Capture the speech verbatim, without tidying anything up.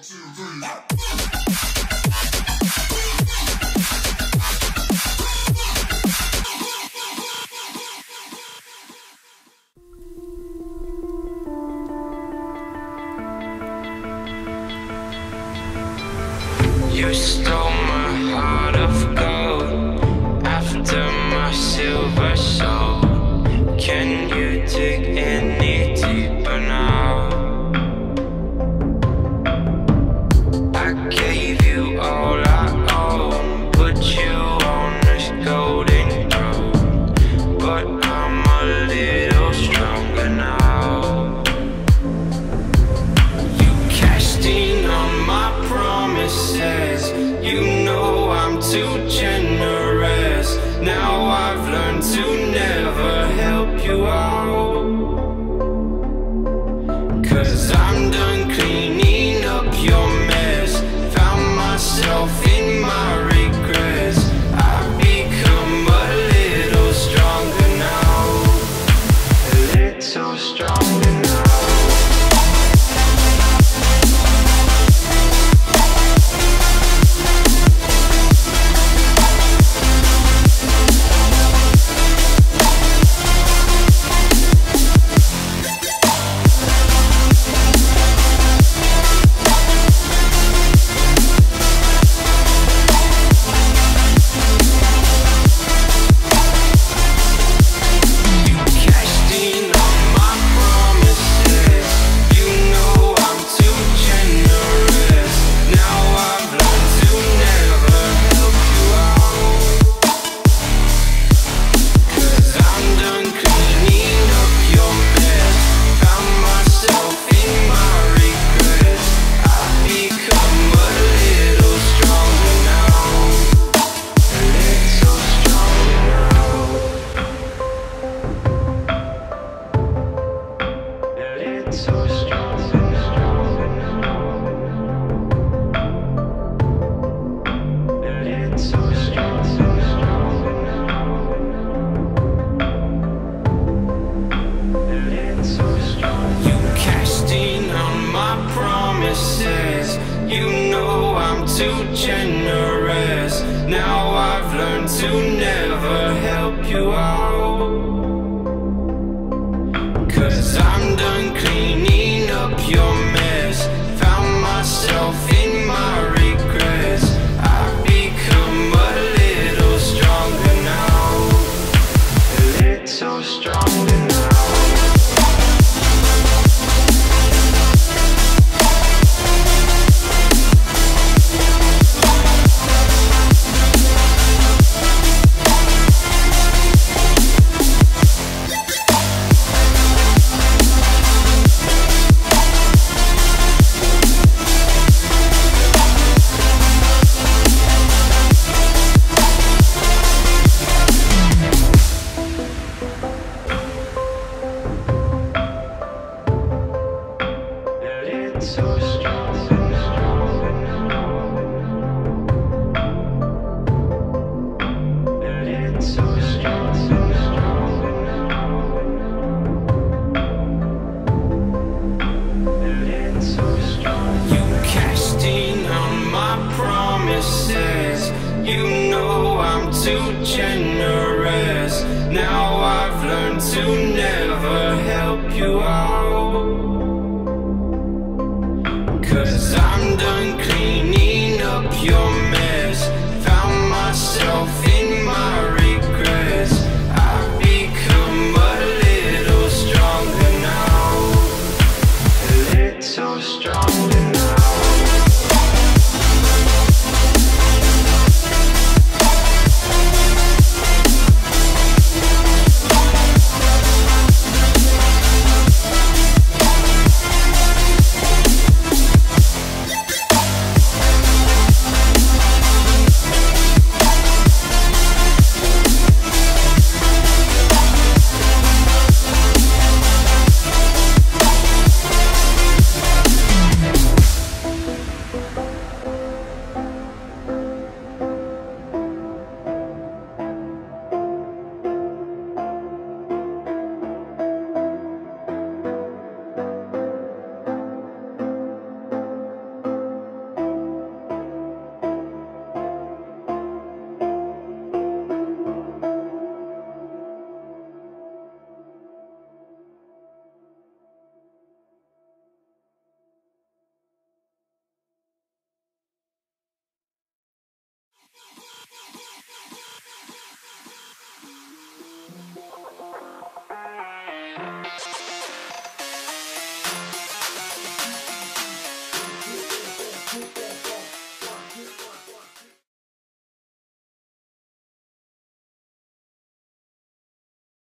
two, three. You stole my heart of gold after my silver soul. Can you dig any deeper now? I gave you all I own, put you on this golden throne, but I'm a little stronger now. You cashed in on my promises. You know I'm too generous. Now I've learned to never help you out, 'cause I'm done cleaning up your mess. Found myself in my regrets. I've become a little stronger now, a little stronger now. You know I'm too generous. Now I've learned to never help you out, 'cause I'm done cleaning up your mess. Found myself in my regrets. I've become a little stronger now, a little stronger now. So strong, it's so strong, it's so strong. You cashed in on my promises. You know I'm too generous. Now I've learned to never help you out, 'cause I'm done cleaning up your mess.